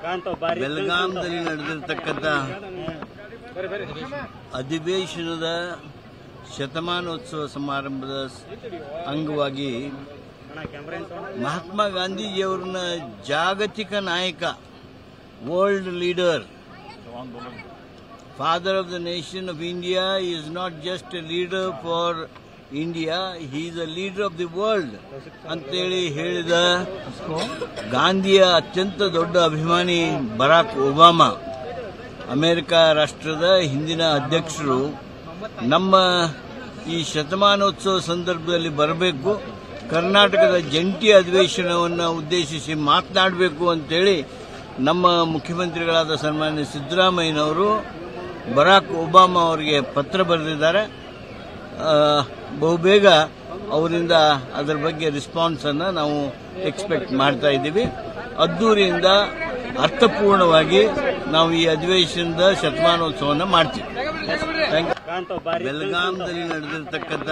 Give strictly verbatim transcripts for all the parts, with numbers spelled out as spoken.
ಬೆಳಗಾಂದಲ್ಲಿ ನಡೆದಿರತಕ್ಕಂತ ಅಧಿವೇಶನದ ಶತಮಾನೋತ್ಸವ ಸಮಾರಂಭದ ಅಂಗವಾಗಿ ಮಹಾತ್ಮ ಗಾಂಧೀಜಿಯವರನ್ನ ಜಾಗತಿಕ ನಾಯಕ, world leader, father of the nation of India is not just a leader for India, he is a leader of the world ಅಂತೇಳಿ ಹೇಳಿದ ಗಾಂಧಿಯ ಅತ್ಯಂತ ದೊಡ್ಡ ಅಭಿಮಾನಿ ಬರಾಕ್ ಒಬಾಮಾ, ಅಮೆರಿಕ ರಾಷ್ಟ್ರದ ಹಿಂದಿನ ಅಧ್ಯಕ್ಷರು, ನಮ್ಮ ಈ ಶತಮಾನೋತ್ಸವ ಸಂದರ್ಭದಲ್ಲಿ ಬರಬೇಕು, ಕರ್ನಾಟಕದ ಜಂಟಿ ಅಧಿವೇಶನವನ್ನು ಉದ್ದೇಶಿಸಿ ಮಾತನಾಡಬೇಕು ಅಂತೇಳಿ ನಮ್ಮ ಮುಖ್ಯಮಂತ್ರಿಗಳಾದ ಸನ್ಮಾನ್ಯ ಸಿದ್ದರಾಮಯ್ಯನವರು ಬರಾಕ್ ಒಬಾಮಾ ಅವರಿಗೆ ಪತ್ರ ಬರೆದಿದ್ದಾರೆ. ಬಹುಬೇಗ ಅವರಿಂದ ಅದರ ಬಗ್ಗೆ ರೆಸ್ಪಾನ್ಸ್ ಅನ್ನು ನಾವು ಎಕ್ಸ್ಪೆಕ್ಟ್ ಮಾಡ್ತಾ ಇದ್ದೀವಿ. ಅದ್ದೂರಿಯಿಂದ ಅರ್ಥಪೂರ್ಣವಾಗಿ ನಾವು ಈ ಅಧಿವೇಶನದ ಶತಮಾನೋತ್ಸವವನ್ನು ಮಾಡ್ತೀವಿ. ಬೆಳಗಾಂದಲ್ಲಿ ನಡೆದಿರತಕ್ಕಂತ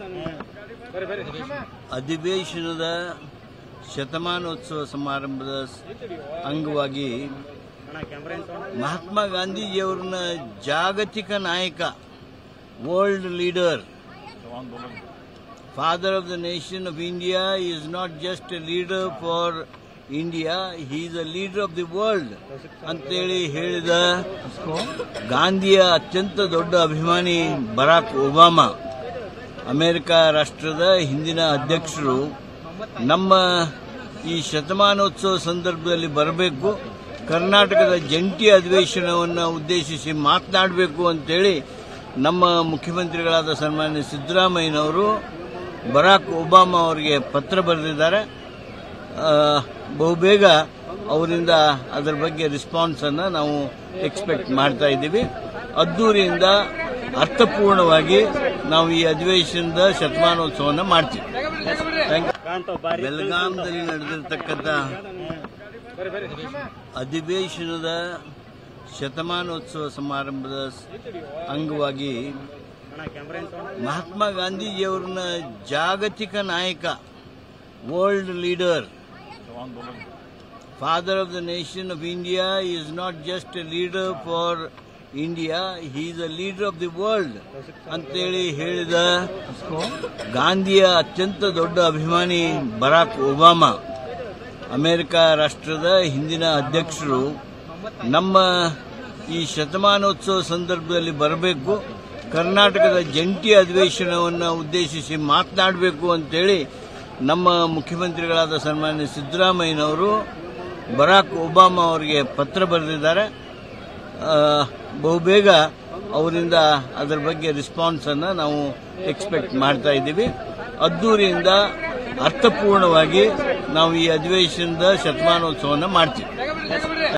ಅಧಿವೇಶನದ ಶತಮಾನೋತ್ಸವ ಸಮಾರಂಭದ ಅಂಗವಾಗಿ ಮಹಾತ್ಮ ಗಾಂಧೀಜಿಯವರನ್ನ ಜಾಗತಿಕ ನಾಯಕ, world leader, father of the nation of India is not just a leader for India, he is a leader of the world ಅಂತೇಳಿ ಹೇಳಿದ ಗಾಂಧಿಯ ಅತ್ಯಂತ ದೊಡ್ಡ ಅಭಿಮಾನಿ ಬರಾಕ್ ಒಬಾಮಾ, ಅಮೆರಿಕ ರಾಷ್ಟ್ರದ ಹಿಂದಿನ ಅಧ್ಯಕ್ಷರು, ನಮ್ಮ ಈ ಶತಮಾನೋತ್ಸವ ಸಂದರ್ಭದಲ್ಲಿ ಬರಬೇಕು, ಕರ್ನಾಟಕದ ಜಂಟಿ ಅಧಿವೇಶನವನ್ನು ಉದ್ದೇಶಿಸಿ ಮಾತನಾಡಬೇಕು ಅಂತೇಳಿ ನಮ್ಮ ಮುಖ್ಯಮಂತ್ರಿಗಳಾದ ಸನ್ಮಾನ್ಯ ಸಿದ್ದರಾಮಯ್ಯನವರು ಬರಾಕ್ ಒಬಾಮಾ ಅವರಿಗೆ ಪತ್ರ ಬರೆದಿದ್ದಾರೆ. ಬಹುಬೇಗ ಅವರಿಂದ ಅದರ ಬಗ್ಗೆ ರೆಸ್ಪಾನ್ಸ್ ಅನ್ನು ನಾವು ಎಕ್ಸ್ಪೆಕ್ಟ್ ಮಾಡ್ತಾ ಇದ್ದೀವಿ. ಅದ್ದೂರಿಯಿಂದ ಅರ್ಥಪೂರ್ಣವಾಗಿ ನಾವು ಈ ಅಧಿವೇಶನದ ಶತಮಾನೋತ್ಸವವನ್ನು ಮಾಡ್ತೀವಿ. ಬೆಳಗಾಂದಲ್ಲಿ ನಡೆದಿರತಕ್ಕಂತ ಅಧಿವೇಶನದ ಶತಮಾನೋತ್ಸವ ಸಮಾರಂಭದ ಅಂಗವಾಗಿ ಮಹಾತ್ಮ ಗಾಂಧೀಜಿಯವರನ್ನ ಜಾಗತಿಕ ನಾಯಕ, world leader, father of the nation of India is not just a leader for India, he is a leader of the world ಅಂತೇಳಿ ಹೇಳಿದ ಗಾಂಧಿಯ ಅತ್ಯಂತ ದೊಡ್ಡ ಅಭಿಮಾನಿ ಬರಾಕ್ ಒಬಾಮಾ, ಅಮೆರಿಕ ರಾಷ್ಟ್ರದ ಹಿಂದಿನ ಅಧ್ಯಕ್ಷರು, ನಮ್ಮ ಈ ಶತಮಾನೋತ್ಸವ ಸಂದರ್ಭದಲ್ಲಿ ಬರಬೇಕು, ಕರ್ನಾಟಕದ ಜಂಟಿ ಅಧಿವೇಶನವನ್ನು ಉದ್ದೇಶಿಸಿ ಮಾತನಾಡಬೇಕು ಅಂತೇಳಿ ನಮ್ಮ ಮುಖ್ಯಮಂತ್ರಿಗಳಾದ ಸನ್ಮಾನ್ಯ ಸಿದ್ದರಾಮಯ್ಯನವರು ಬರಾಕ್ ಒಬಾಮಾ ಅವರಿಗೆ ಪತ್ರ ಬರೆದಿದ್ದಾರೆ. ಬಹುಬೇಗ ಅವರಿಂದ ಅದರ ಬಗ್ಗೆ ರೆಸ್ಪಾನ್ಸ್ ಅನ್ನು ನಾವು ಎಕ್ಸ್ಪೆಕ್ಟ್ ಮಾಡ್ತಾ ಇದ್ದೀವಿ. ಅದ್ದೂರಿಯಿಂದ ಅರ್ಥಪೂರ್ಣವಾಗಿ ನಾವು ಈ ಅಧಿವೇಶನದ ಶತಮಾನೋತ್ಸವವನ್ನು ಮಾಡ್ತೀವಿ.